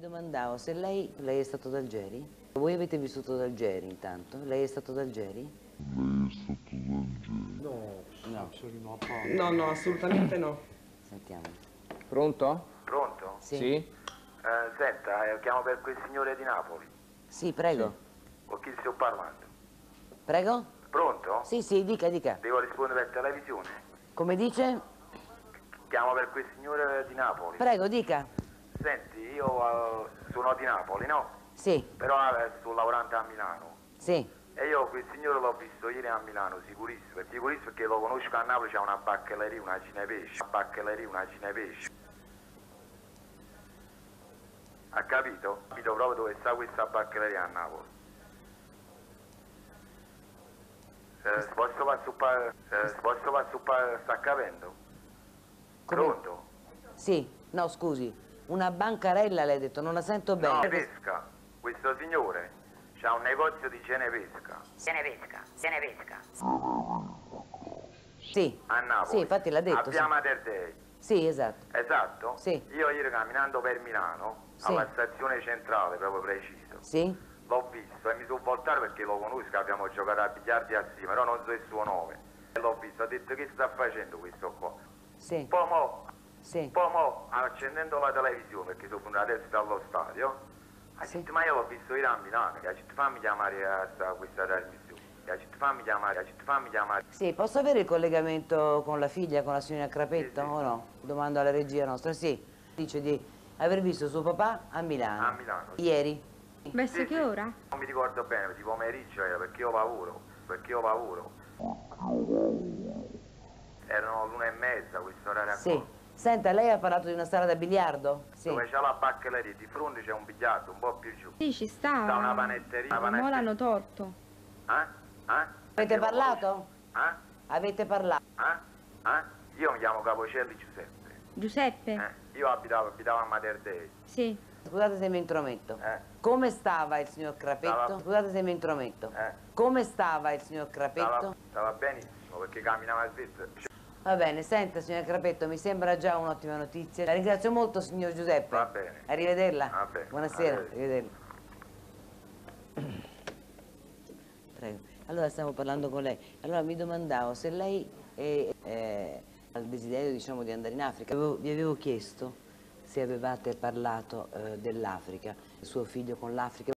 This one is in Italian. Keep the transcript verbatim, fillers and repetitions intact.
domandavo se lei, lei è stato ad Algeri? Voi avete vissuto ad Algeri intanto? Lei è stato ad Algeri? Lei è stato ad Algeri? No, No. no, No, no, assolutamente no. Sentiamo. Pronto? Pronto? Sì? Sì? Eh, senta, eh, chiamo per quel signore di Napoli. Sì, prego. Con chi sto parlando? Prego? Pronto? Sì, sì, dica, dica. Devo rispondere per televisione. Come dice? Chiamo per quel signore di Napoli. Prego, dica. Senti, io eh, sono di Napoli, no? Sì, Però eh, sto lavorando a Milano. sì. E io quel signore l'ho visto ieri a Milano, sicurissimo. Perché sicurissimo perché lo conosco, a Napoli c'è una bacchelleria, una cinepesce. Una bacchelleria, una cinepesce. Ha capito? Capito proprio dove sta questa bacchelleria a Napoli. Eh, posso passare, eh, posso passare, sta capendo? Come? Pronto? Sì, no, scusi. Una bancarella, lei ha detto, non la sento No, bene. pesca. Questo signore c'ha un negozio di cenepesca. Cenepesca, cenepesca. Sì. A Napoli. Sì, infatti l'ha detto. A Sì. Via Mater Dei. Sì, esatto. Esatto? Sì. Io ieri camminando per Milano, Sì. alla stazione centrale, proprio preciso, Sì? l'ho visto e mi sono voltato perché lo conosco, abbiamo giocato a biliardi assieme, però non so il suo nome. E l'ho visto, ho detto che sta facendo questo qua. Sì. Poi mo, Sì. poi mo, accendendo la televisione, perché sono venuto adesso dallo stadio, ha Sì. detto, ma io l'ho visto ieri a Milano, che ha detto fammi chiamare a sta, questa trasmissione, che ha detto fammi chiamare, ha detto fammi chiamare. Sì, posso avere il collegamento con la figlia, con la signorina Crapetto Sì, sì. o no? Domando alla regia nostra, sì. Dice di aver visto suo papà a Milano. A Milano, sì. Ieri. Verso Sì, che sì. ora? Non mi ricordo bene, di pomeriggio era, perché io lavoro, perché io lavoro. Erano l'una e mezza, questo orario Sì. qua. Senta, lei ha parlato di una sala da biliardo? Sì. Dove c'è la bacchelleria, di fronte c'è un biliardo, un po' più giù. Sì, ci sta. Sta una panetteria. Una Ma panetteria. l'hanno torto. Eh? Eh? Avete parlato? Eh? Avete parlato? Eh? Eh? Io mi chiamo Capocelli Giuseppe. Giuseppe? Eh? Io abitavo, abitavo a Mater Dei. Sì. Scusate se mi intrometto. Eh? Come stava il signor Crapetto? Stava- Scusate se mi intrometto. Eh? Come stava il signor Crapetto? Stava, stava benissimo, perché camminava svezzo. Va bene, senta signor Crapetto, mi sembra già un'ottima notizia. La ringrazio molto signor Giuseppe. Va bene. Arrivederla. Va bene. Buonasera, Arrivederci. arrivederla. Prego. Allora stiamo parlando con lei. Allora mi domandavo se lei è, è, ha il desiderio, diciamo, di andare in Africa. Avevo- vi avevo chiesto se avevate parlato eh, dell'Africa, il suo figlio con l'Africa.